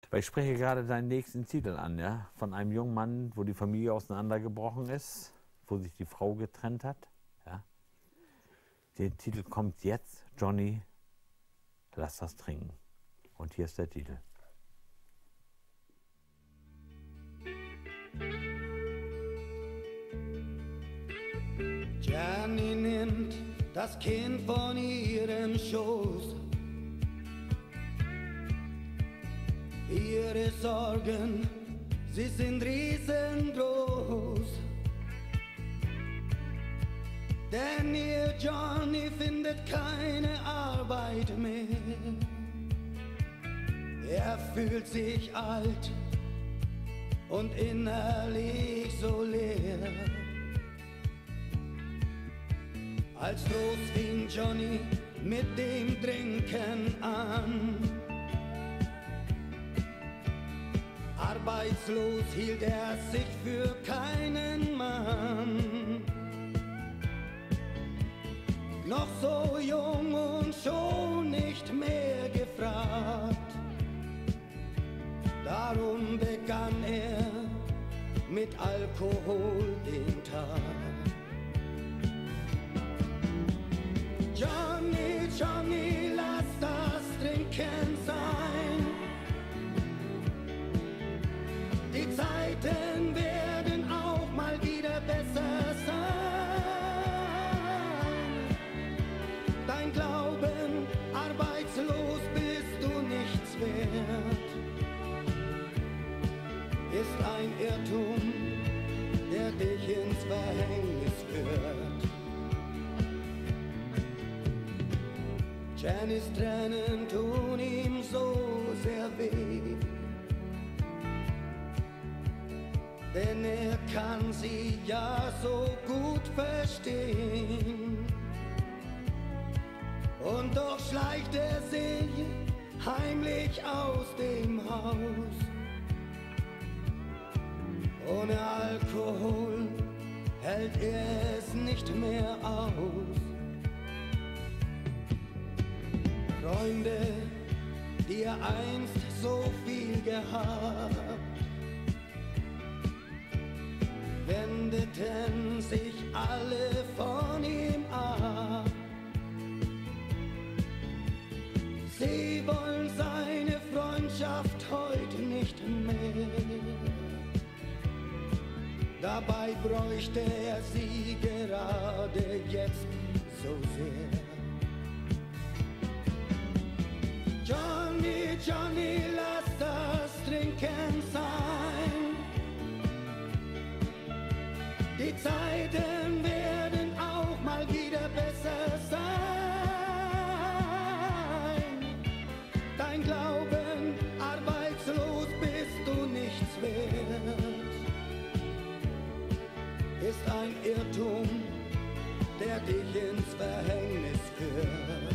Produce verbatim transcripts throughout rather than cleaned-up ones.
Weil ich spreche gerade deinen nächsten Titel an, ja? Von einem jungen Mann, wo die Familie auseinandergebrochen ist, wo sich die Frau getrennt hat. Ja? Der Titel kommt jetzt, Johnny, lass das trinken. Und hier ist der Titel. Jenny nimmt das Kind von ihrem Schoß. Ihre Sorgen, sie sind riesengroß. Denn ihr Johnny findet keine Arbeit mehr. Er fühlt sich alt und innerlich so leer. Als Trost fing Johnny mit dem Trinken an. Arbeitslos hielt er sich für keinen Mann. Noch so jung und schon nicht mehr gefragt. Darum begann er mit Alkohol den Tag. Johnny, Johnny, lass das Trinken sein. Die Zeiten werden auch mal wieder besser sein. Dein Glauben, arbeitslos bist du nichts wert, ist ein Irrtum, der dich ins Verhängnis führt. Jennys Tränen tun ihm so sehr weh, denn er kann sie ja so gut verstehen. Und doch schleicht er sich heimlich aus dem Haus. Ohne Alkohol hält er es nicht mehr aus. Freunde, die er einst so viel gehabt, wendeten sich alle von ihm ab. Sie wollen seine Freundschaft heute nicht mehr. Dabei bräuchte er sie gerade jetzt so sehr. Johnny, Johnny, lass das Trinken sein. Die Zeiten werden auch mal wieder besser sein. Dein Glauben, arbeitslos bist du nichts wert, ist ein Irrtum, der dich ins Verhängnis führt.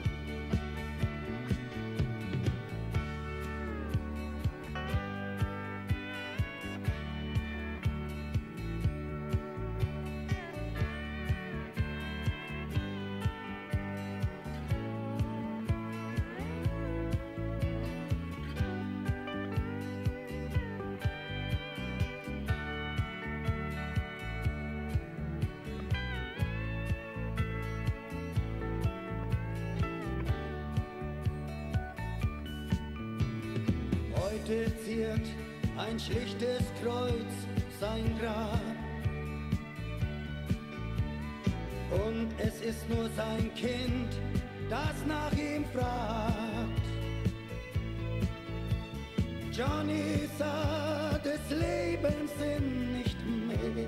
Heute ziert ein schlichtes Kreuz sein Grab. Und es ist nur sein Kind, das nach ihm fragt. Johnny sah des Lebens Sinn nicht mehr.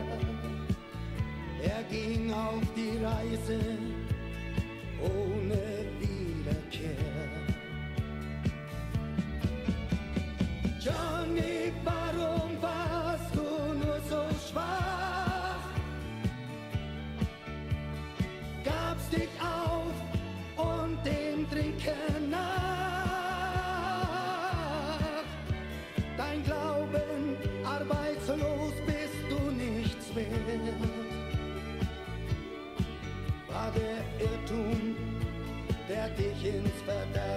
Er ging auf die Reise ohne Wiederkehr. Johnny, warum warst du nur so schwach? Gabst dich auf und dem Trinken nach. Dein Glauben, arbeitslos bist du nichts wert, war der Irrtum, der dich ins Verderben